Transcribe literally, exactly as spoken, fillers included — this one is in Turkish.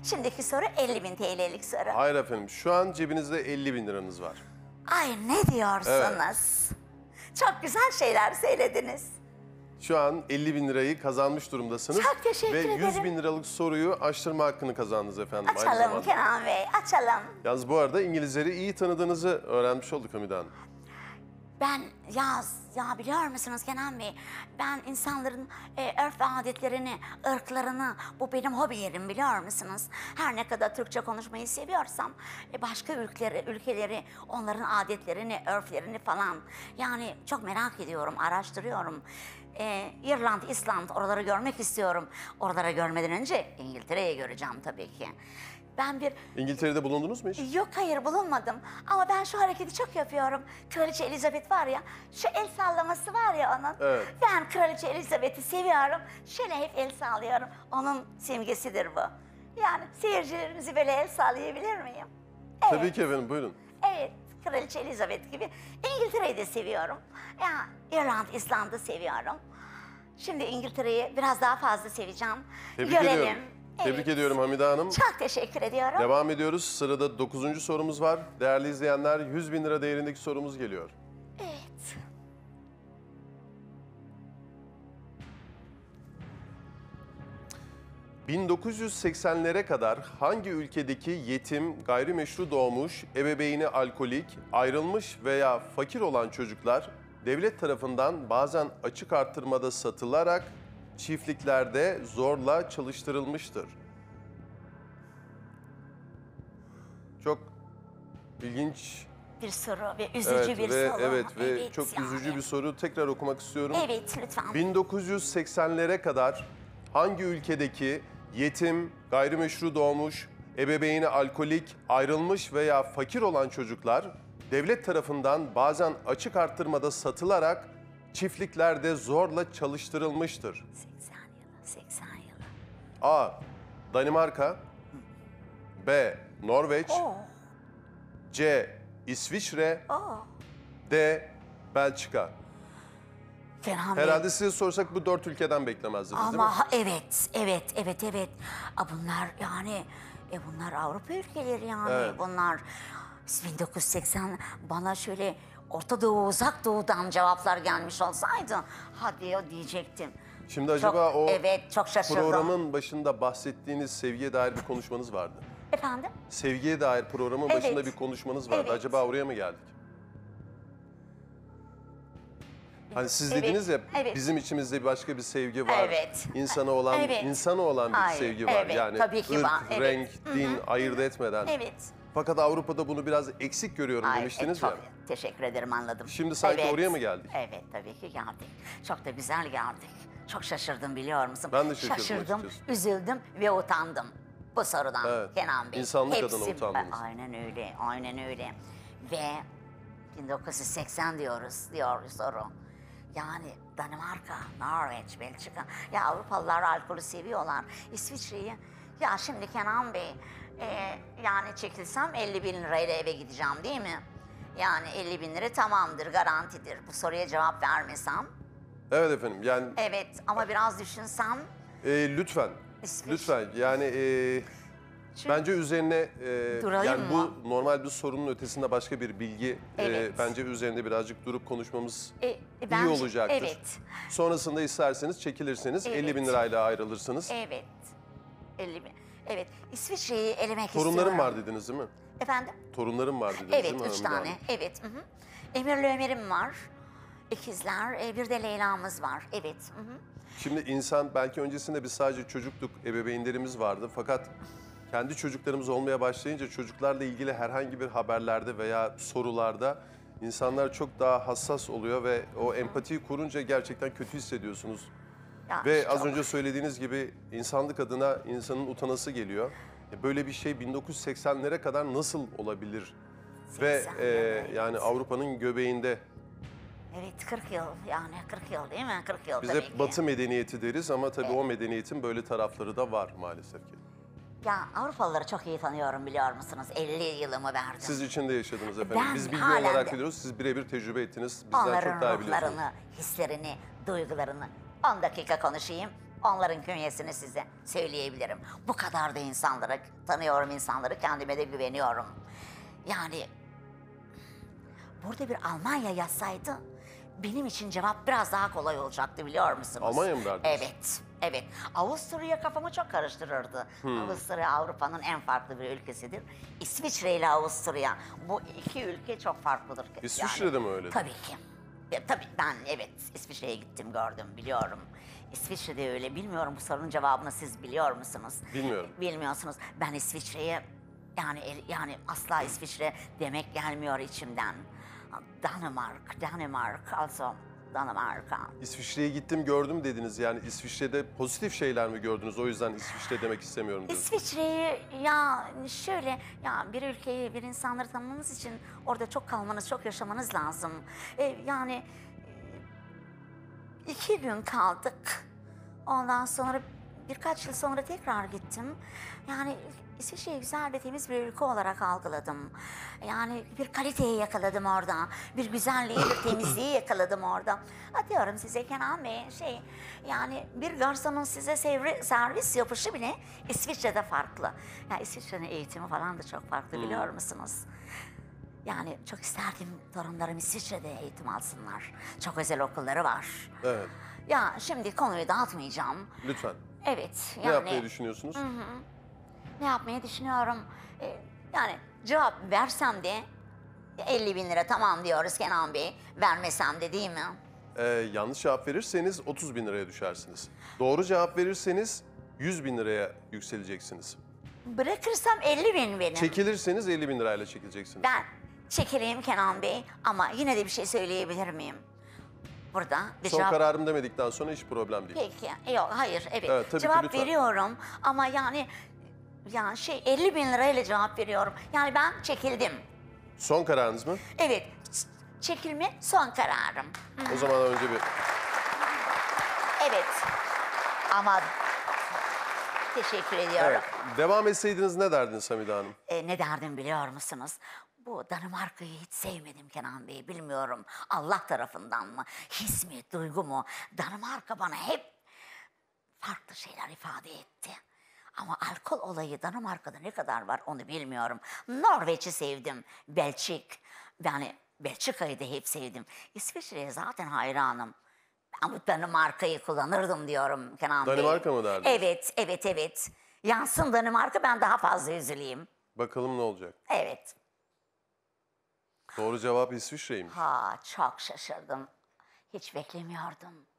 Şimdiki soru elli bin T L'lik soru. Hayır efendim, şu an cebinizde elli bin liranız var. Ay ne diyorsunuz? Çok güzel şeyler söylediniz. Şu an elli bin lirayı kazanmış durumdasınız. Çok teşekkür Ve ederim. yüz bin liralık soruyu açtırma hakkını kazandınız efendim. aynı Açalım zamanda. Kenan Bey, açalım. Yalnız bu arada İngilizleri iyi tanıdığınızı öğrenmiş olduk Hamide Hanım. Ben ya, ya biliyor musunuz Kenan Bey, ben insanların e, örf ve adetlerini, ırklarını, bu benim hobilerim biliyor musunuz? Her ne kadar Türkçe konuşmayı seviyorsam, e, başka ülkeleri, ülkeleri, onların adetlerini, örflerini falan, yani çok merak ediyorum, araştırıyorum. E, İrlanda, İsland, oraları görmek istiyorum. Oralara görmeden önce İngiltere'yi göreceğim tabii ki. Ben bir İngiltere'de bulundunuz mu hiç? Yok hayır bulunmadım ama ben şu hareketi çok yapıyorum. Kraliçe Elizabeth var ya, şu el sallaması var ya onun. Evet. Ben Kraliçe Elizabeth'i seviyorum. Şöyle hep el sallıyorum. Onun simgesidir bu. Yani seyircilerimizi böyle el sallayabilir miyim? Evet. Tabii ki efendim, buyurun. Evet, Kraliçe Elizabeth gibi. İngiltere'yi de seviyorum. Ya İrlanda, İsland'ı seviyorum. Şimdi İngiltere'yi biraz daha fazla seveceğim. Tebrik Görelim. ediyorum. Tebrik Evet. ediyorum Hamide Hanım. Çok teşekkür ediyorum. Devam ediyoruz. Sırada dokuzuncu sorumuz var. Değerli izleyenler, yüz bin lira değerindeki sorumuz geliyor. Evet. bin dokuz yüz seksenlere kadar hangi ülkedeki yetim, gayrimeşru doğmuş, ebeveyni alkolik, ayrılmış veya fakir olan çocuklar devlet tarafından bazen açık artırmada satılarak çiftliklerde zorla çalıştırılmıştır? Çok ilginç, Bir soru ve üzücü evet bir ve soru. evet ve çok yani. üzücü bir soru. Tekrar okumak istiyorum. Evet lütfen. bin dokuz yüz seksenlere kadar hangi ülkedeki yetim, gayrimeşru doğmuş, ebeveyni alkolik, ayrılmış veya fakir olan çocuklar devlet tarafından bazen açık artırmada satılarak çiftliklerde zorla çalıştırılmıştır? seksen yılı, seksen yılı. A. Danimarka, B. Norveç, Oh, C. İsviçre, oh. D. Belçika. Kenan Bey. Herhalde size sorsak bu dört ülkeden beklemezdiniz değil mi? Ama ha- evet, evet, evet, evet. A, bunlar yani, e bunlar Avrupa ülkeleri yani. Evet. Bunlar bin dokuz yüz seksen bana şöyle Orta Doğu, Uzak Doğu'dan cevaplar gelmiş olsaydı, hadi o diyecektim. Şimdi acaba Çok- o evet, çok şaşırdım. programın başında bahsettiğiniz sevgiye dair bir konuşmanız vardı. Efendim? Sevgiye dair programın Evet. başında bir konuşmanız vardı. Evet. Acaba oraya mı geldik? Hani siz Evet, dediniz ya, evet. bizim içimizde başka bir sevgi var. Evet. İnsana olan, Evet. insana olan bir Hayır, sevgi var. evet, Yani tabii ki ırk, var, evet. renk, din ayırt etmeden. Evet. Fakat Avrupa'da bunu biraz eksik görüyorum Ay, demiştiniz e, çok ya. teşekkür ederim, anladım. Şimdi sanki oraya mı geldik? Evet, tabii ki geldik. Çok da güzel geldik. Çok şaşırdım biliyor musun? Ben de şaşırdım Şaşırdım, açıkçası. üzüldüm ve utandım bu sorudan Evet, Kenan Bey. insanlık adına utandınız. Aynen öyle, aynen öyle. Ve bin dokuz yüz seksen diyoruz, diyor soru. Yani Danimarka, Norveç, Belçika. Ya Avrupalılar alkolü seviyorlar. İsviçre'yi. Ya şimdi Kenan Bey, e, yani çekilsem elli bin lirayla eve gideceğim değil mi? Yani elli bin lira tamamdır, garantidir. Bu soruya cevap vermesem. Evet efendim, yani Evet ama biraz düşünsem. e, lütfen, İsviçre. lütfen yani e, Çünkü- bence üzerine e, Duralım yani mı? bu normal bir sorunun ötesinde başka bir bilgi Evet. e, bence üzerinde birazcık durup konuşmamız E, iyi bence- olacaktır. Evet. Sonrasında isterseniz çekilirsiniz, Evet. elli bin lirayla ayrılırsınız. Evet. elli bin. Evet. İsviçre'yi elemek istiyorum. Torunlarım var dediniz değil mi? Efendim? Torunlarım var dediniz Evet, değil mi? üç Hamide tane. Hanım? Evet. Hı hı. Emir'le Ömer'im var. İkizler. e, Bir de Leyla'mız var. Evet. Hı hı. Şimdi insan belki öncesinde biz sadece çocuktuk, ebeveynlerimiz vardı. Fakat kendi çocuklarımız olmaya başlayınca çocuklarla ilgili herhangi bir haberlerde veya sorularda insanlar çok daha hassas oluyor ve o empatiyi kurunca gerçekten kötü hissediyorsunuz. Ya, Ve az çok- önce söylediğiniz gibi insanlık adına insanın utanası geliyor. E, Böyle bir şey bin dokuz yüz seksenlere kadar nasıl olabilir? Ve seksen e, evet. yani Avrupa'nın göbeğinde Evet, kırk yıl yani kırk yıl değil mi? kırk yıl biz tabii hep ki. Batı medeniyeti deriz ama tabii o medeniyetin böyle tarafları da var maalesef ki. Ya Avrupalıları çok iyi tanıyorum biliyor musunuz? elli yılımı verdim. Siz içinde yaşadınız efendim. Ben Biz bilgi halen olarak de- biliyoruz, siz birebir tecrübe ettiniz. Bizden Onların çok daha biliyorsunuz. ruhlarını, hislerini, duygularını on dakika konuşayım. onların künyesini size söyleyebilirim. Bu kadar da insanlara, tanıyorum insanları, kendime de güveniyorum. Yani burada bir Almanya yazsaydı benim için cevap biraz daha kolay olacaktı, biliyor musunuz? Almanya mı derdiniz? Evet, evet. Avusturya kafamı çok karıştırırdı. Hmm. Avusturya Avrupa'nın en farklı bir ülkesidir. İsviçre ile Avusturya, bu iki ülke çok farklıdır. İsviçre'de mi öyle? Tabii ki. Ya, tabii ben evet İsviçre'ye gittim, gördüm, biliyorum. İsviçre'de öyle. Bilmiyorum, bu sorunun cevabını siz biliyor musunuz? Bilmiyorum. Bilmiyorsunuz. Ben İsviçre'ye yani el- yani asla İsviçre demek gelmiyor içimden. Danimark, Danimark, also Danimarka. İsviçre'ye gittim gördüm dediniz. Yani İsviçre'de pozitif şeyler mi gördünüz? O yüzden İsviçre demek istemiyorum diyorsunuz. İsviçre'yi ya şöyle, ya bir ülkeyi, bir insanları tanımanız için orada çok kalmanız, çok yaşamanız lazım. E, yani e, iki gün kaldık. Ondan sonra birkaç yıl sonra tekrar gittim. Yani İsviçre'yi güzel ve temiz bir ülke olarak algıladım. Yani bir kaliteyi yakaladım orada. Bir güzelliği, bir temizliği yakaladım orada. Atıyorum size Kenan Bey, şey, yani bir garsonun size sevri- servis yapışı bile İsviçre'de farklı. Yani İsviçre'nin eğitimi falan da çok farklı, biliyor musunuz? Yani çok isterdim torunlarım İsviçre'de eğitim alsınlar. Çok özel okulları var. Evet. Ya şimdi konuyu dağıtmayacağım. Lütfen. Evet, Ne yani yapmayı düşünüyorsunuz? ne yapmayı düşünüyorum? Ee, yani cevap versem de elli bin lira tamam diyoruz Kenan Bey. Vermesem de, değil mi? Ee, yanlış cevap verirseniz otuz bin liraya düşersiniz. Doğru cevap verirseniz yüz bin liraya yükseleceksiniz. Bırakırsam elli bin benim. Çekilirseniz elli bin lirayla çekileceksiniz. Ben çekileyim Kenan Bey, ama yine de bir şey söyleyebilir miyim? Burada bir Son cevap... kararım demedikten sonra hiç problem değil. Peki, yok, hayır, evet. Evet, tabii ki, cevap lütfen. veriyorum ama yani yani şey elli bin lirayla cevap veriyorum. Yani ben çekildim. Son kararınız mı? Evet, ç- çekilme son kararım. O zaman önce bir... Evet. Ama teşekkür ediyorum. Evet. Devam etseydiniz ne derdiniz Hamide Hanım? E, ne derdim biliyor musunuz? Bu Danimarka'yı hiç sevmedim Kenan Bey, bilmiyorum. Allah tarafından mı, his mi, duygu mu? Danimarka bana hep farklı şeyler ifade etti. Ama alkol olayı Danimarka'da ne kadar var onu bilmiyorum. Norveç'i sevdim, Belçik. Yani Belçika'yı da hep sevdim. İsviçre'ye zaten hayranım. Ama Danimarka'yı kullanırdım diyorum Kenan Bey. Danimarka mı derdiniz? Evet, evet, evet. Yansın Danimarka, ben daha fazla üzüleyim. Bakalım ne olacak? Evet. Doğru cevap İsviçre'ymiş. Ha, çok şaşırdım. Hiç beklemiyordum.